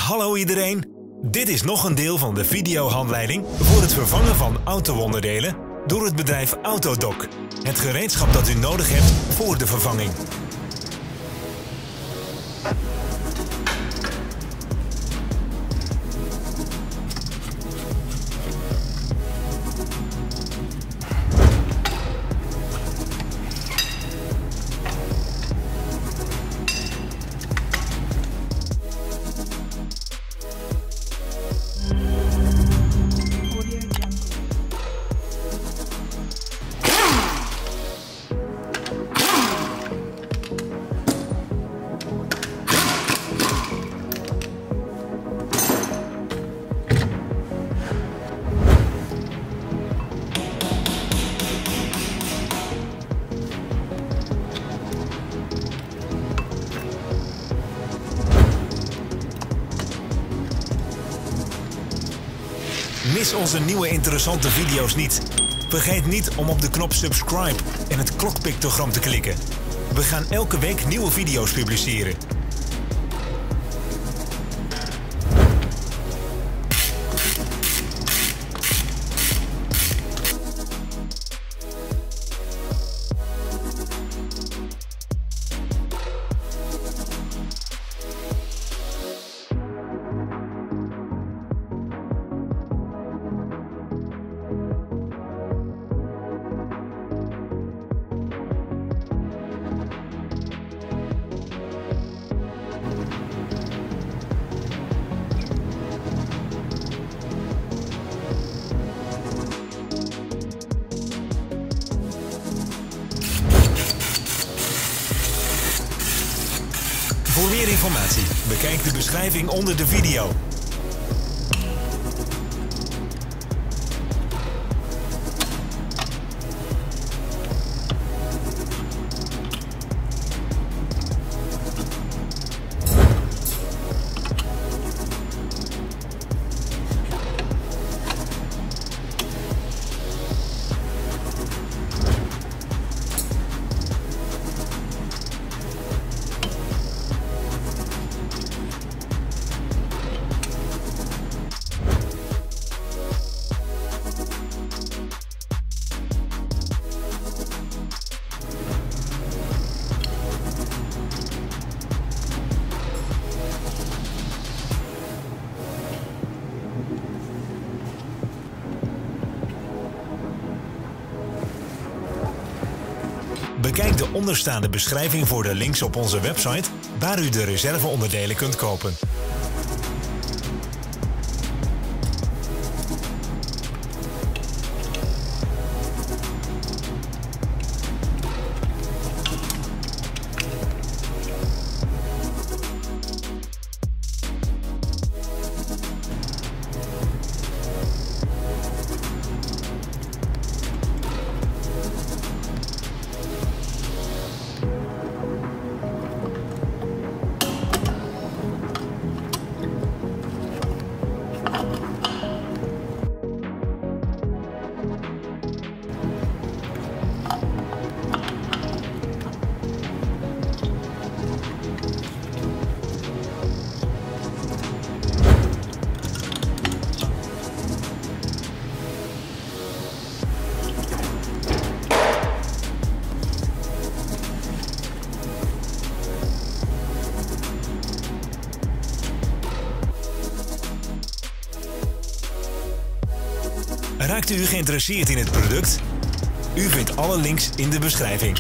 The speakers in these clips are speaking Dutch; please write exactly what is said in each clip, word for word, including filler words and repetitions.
Hallo iedereen! Dit is nog een deel van de videohandleiding voor het vervangen van auto-onderdelen door het bedrijf Autodoc. Het gereedschap dat u nodig hebt voor de vervanging. Mis onze nieuwe interessante video's niet. Vergeet niet om op de knop subscribe en het klokpictogram te klikken. We gaan elke week nieuwe video's publiceren. Voor meer informatie, bekijk de beschrijving onder de video. Bekijk de onderstaande beschrijving voor de links op onze website, waar u de reserveonderdelen kunt kopen. Raakt u geïnteresseerd in het product? U vindt alle links in de beschrijving.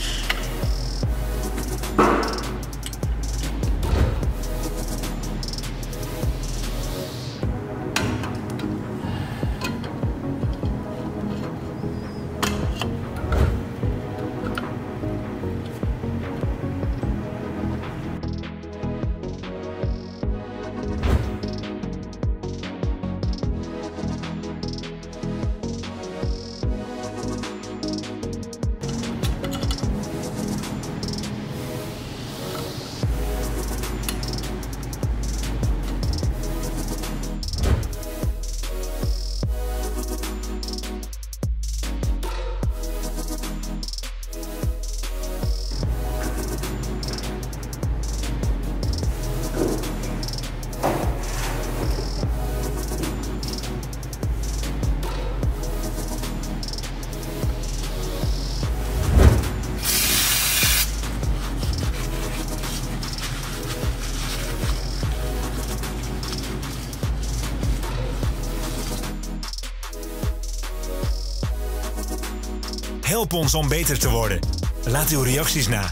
Help ons om beter te worden. Laat uw reacties na.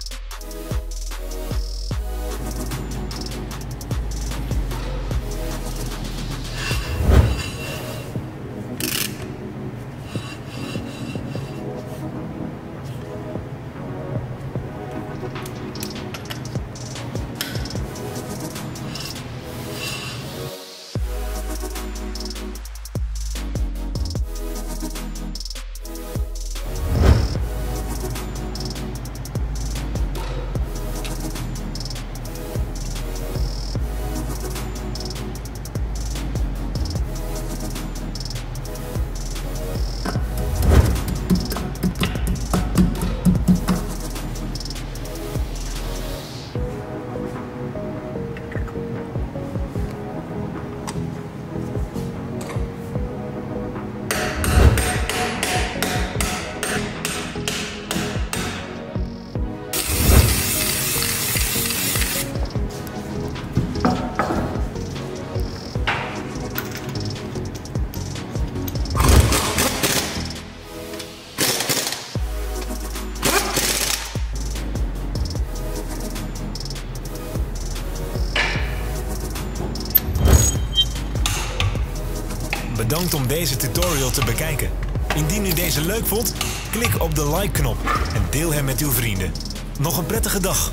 Bedankt om deze tutorial te bekijken. Indien u deze leuk vond, klik op de like-knop en deel hem met uw vrienden. Nog een prettige dag!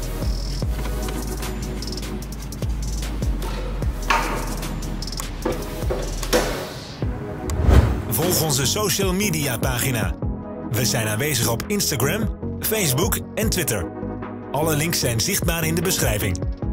Volg onze social media pagina. We zijn aanwezig op Instagram, Facebook en Twitter. Alle links zijn zichtbaar in de beschrijving.